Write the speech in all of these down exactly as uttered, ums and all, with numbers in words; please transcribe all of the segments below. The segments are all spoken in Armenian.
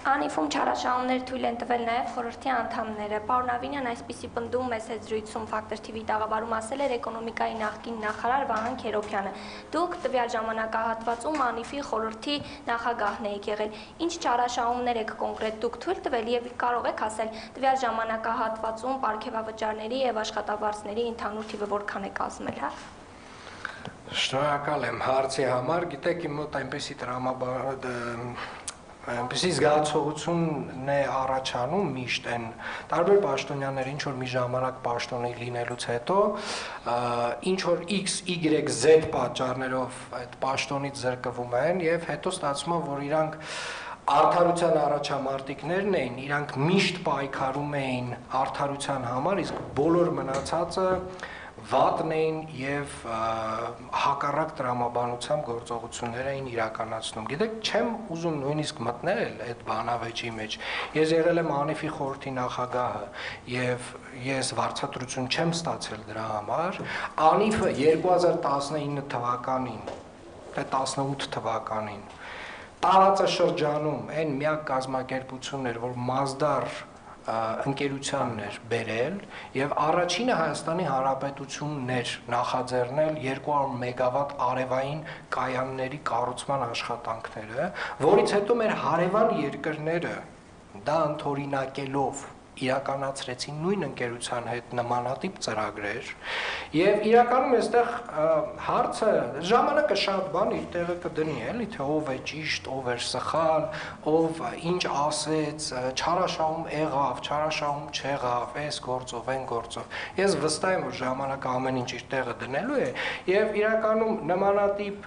Անիֆում չարաշահումներ թույլ են տվել նաև խորհրդի անդամները։ Պարոն Ավինյան այսպիսի պնդում մեծ զրույցում Ֆակտոր թիվի տաղավարում ասել էր էկոնոմիկայի նախկին նախարար Վահան Քերոբյանը։ Դուք տվյալ ժամանակահատվածում Անիֆի խորհրդի նախագահն եք եղել։ Ինչ չարաշահումներ եք կոնկրետ դուք թույլ տվել եւ կարող եք ասել տվյալ ժամանակահատվածում պարգևավճարների եւ աշխատավարձների ընդհանուր թիվը որքան է կազմել, հա։ Շնորհակալ եմ հարցի համար, գիտեք իմ մոտ այնպեսի տրամաբար այնպեսի զգացողություն է առաջանում միշտ են տարբեր պաշտոնյաներ ինչ որ մի ժամանակ պաշտոնի լինելուց հետո ինչ որ X, Y, Z պատճառներով այդ պաշտոնից զրկվում են եւ հետո ստացվում է որ իրանք արդարության առաջամարտիկներն էին, իրանք միշտ պայքարում էին արդարության համար, իսկ բոլոր մնացածը վատն էին եւ հակառակ տրամաբանությամբ գործողություններ էին իրականացնում։ Գիտեք, չեմ ուզում նույնիսկ մտնել այդ բանավեճի մեջ։ Ես եղել եմ Անիֆի խորհրդի նախագահը եւ ես վարձատրություն չեմ ստացել դրա համար։ Անիֆը երկու հազար տասնինը թվականին, թե տասնութ թվականին տարածաշրջանում այն միակ կազմակերպությունն էր, որ Մազդար ընկերությանն էր բերել եւ առաջինը Հայաստանի Հանրապետությունն էր նախաձեռնել երկու հարյուր մեգավատ արևային կայանների կառուցման աշխատանքները, որից հետո մեր հարևան երկրները դա ընդօրինակելով իրականացրեցին նույն ընկերության հետ նմանատիպ ծրագրեր եւ իրականում այստեղ հարցը ժամանակը շատ բան իր տեղը կդնի էլի թե ով է ճիշտ, ով է սխալ, ով ինչ ասեց, չարաշահում եղավ, չարաշահում չեղավ, այս գործով, այն գործով։ Ես վստահ եմ որ ժամանակը ամեն ինչ իր տեղը դնելու է եւ իրականում նմանատիպ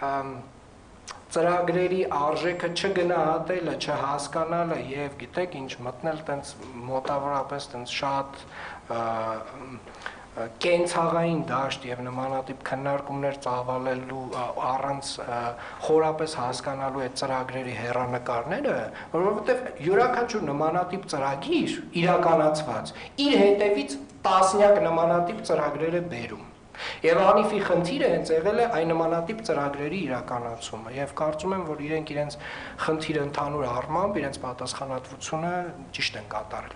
ծրագրերի արժեքը չգնահատելը, չհասկանալը եւ գիտեք ինչ մտնել տենց մոտավորապես տենց շատ կենցաղային դաշտ եւ նմանատիպ քննարկումներ ծավալելու առանց խորապես հասկանալու այդ ծրագրերի հեռանկարները, որովհետեւ յուրաքանչյուր նմանատիպ ծրագիր իրականացված իր հետևից տասնյակ նմանատիպ ծրագրեր է բերում։ Եվ Անիֆի խնդիրը հենց եղել է այն նմանատիպ ծրագրերի իրականացումը եւ կարծում եմ որ իրենք իրենց խնդիրը ընդհանուր առմամբ իրենց պատասխանատվությունը ճիշտ են կատարել։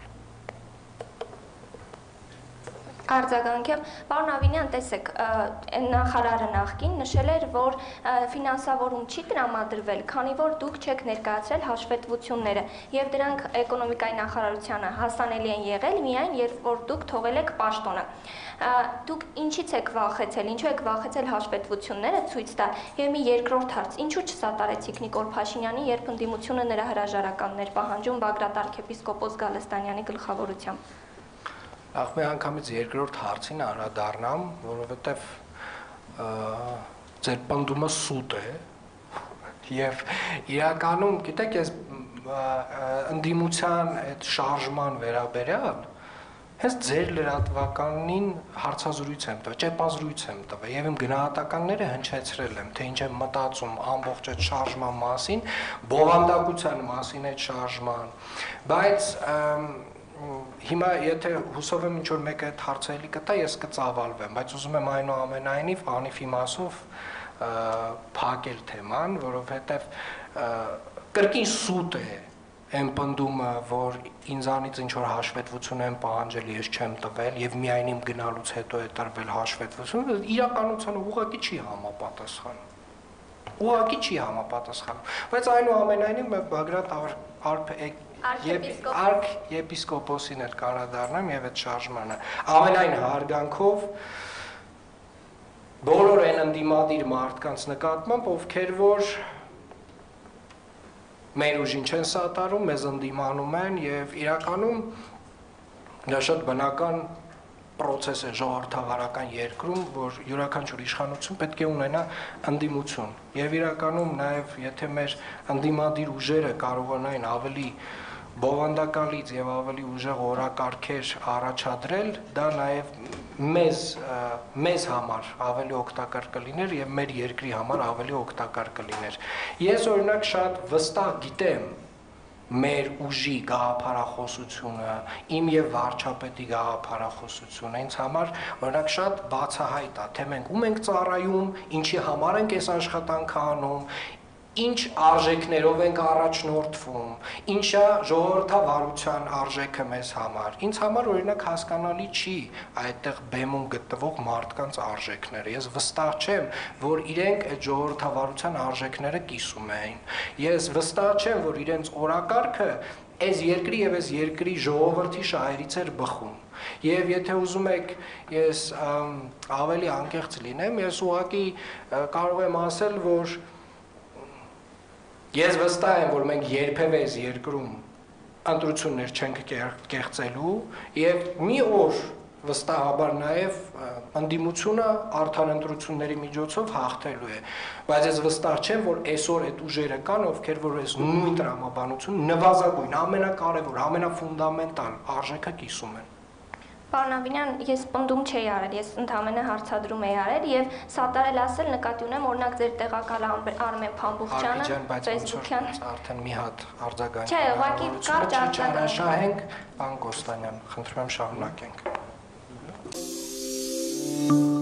Արձագանքեմ, պարոն Ավինյան, տեսեք, նախարարը նախկին նշել էր, որ ֆինանսավորում չի տրամադրվել, քանի որ դուք չեք ներկայացրել հաշվետվությունները եւ դրանք էկոնոմիկայի նախարարությանը հասանելի են եղել միայն երբ որ դուք թողել եք պաշտոնը։ Դուք ինչից եք վախեցել, ինչու եք վախեցել հաշվետվությունները ցույց տալ եւ մի երկրորդ հարց, ինչու չսատարեցիք Նիկոլ Փաշինյանի, երբ ընդդիմությունը նրա հրաժարականներ պահանջում Բագրատ arczepiskopos Գալստանյանի գլխավորությամբ։ Ախ մի անգամից երկրորդ հարցին անդրադառնամ, որովհետև ձեր պնդումը սուտ է եւ իրականում, գիտեք, ես ընդդիմության այդ շարժման վերաբերյալ հենց ձեր լրատվականին հարցազրույց եմ տվել, ճեպազրույց եմ տվել եւ իմ գնահատականները հնչեցրել եմ, թե ինչ եմ մտածում ամբողջ այդ շարժման մասին, բովանդակության մասին այդ շարժման, բայց հիմա եթե հուսով եմ ինչ որ մեկը այդ հարցերի կտա, ես կծավալվեմ, բայց ուզում եմ այնուամենայնիվ Անիֆի մասով փակել թեման, որովհետև կրկին սուտ է այն պնդումը, որ ինձանից ինչ որ հաշվետվություն են պահանջել, ես չեմ տվել եւ միայն իմ գնալուց հետո է տրվել հաշվետվությունը, իրականությանը ուղղակի չի համապատասխանում։ Ուղղակի չի համապատասխանում, բայց այնուամենայնիվ Բագրատ arczepiskopos-ին էլ կանդրադառնամ եւ այդ շարժմանը ամենայն հարգանքով բոլոր այն ընդդիմադիր մարդկանց նկատմամբ, ովքեր որ մեր ուժին չեն սատարում, մեզ ընդդիմանում են եւ իրականում դա շատ բնական process է ժողովրդավարական երկրում, որ յուրաքանչյուր իշխանություն պետք է ունենա ընդդիմություն եւ իրականում նաեւ եթե մեր ընդդիմադիր ուժերը կարողանային ավելի բովանդակալից եւ ավելի ուժեղ օրակարգեր առաջադրել, դա նաեւ մեզ մեզ համար ավելի օգտակար կլիներ եւ մեր երկրի համար ավելի օգտակար կլիներ։ Ես օրինակ շատ վստահ գիտեմ մեր ուժի գաղափարախոսությունը, իմ եւ վարչապետի գաղափարախոսությունը ինձ համար օրինակ շատ բացահայտ է, թե մենք ում ենք ծառայում, ինչի համար ենք այս աշխատանքը անում, ինչ արժեքներով ենք առաջնորդվում, ինչա ժողովրդավարության արժեքը մեզ համար։ Ինձ համար օրինակ հասկանալի չի այդտեղ բեմում գտնվող մարդկանց արժեքները։ Ես վստահ չեմ, որ իրենք այդ ժողովրդավարության արժեքները կիսում էին։ Ես վստահ չեմ, որ իրենց օրակարգը այս երկրի եւ այս երկրի ժողովրդի շահերից էր բխում։ Եվ եթե ուզում եք ես ավելի անկեղծ լինեմ, ես ուղղակի կարող եմ ասել, որ ես վստահ եմ, որ մենք երբևէ այս երկրում ընտրություններ չենք կեղծելու եւ մի օր վստահաբար նաեւ ընդդիմությունը արդար ընտրությունների միջոցով հաղթելու է, բայց ես վստահ չեմ, որ այսօր այդ ուժերը կան, ովքեր որ այս նույն տրամաբանություն նվազագույն, ամենակարևոր, ամենաֆունդամենտալ արժեքը կիսում են։ Պարոն Ավինյան, ես պնդում չէի արել, ես ընդհանրապես հարցադրում էի արել եւ սատարել ասել նկատի ունեմ, օրինակ ձեր տեղակալ Արմեն Փամբուխյանը Facebook-յան արդեն մի հատ արձագանք։ Չէ, ուղղակի կարճ արձագանք։ Շահենք, պարոն Կոստանյան, խնդրում եմ շարունակենք։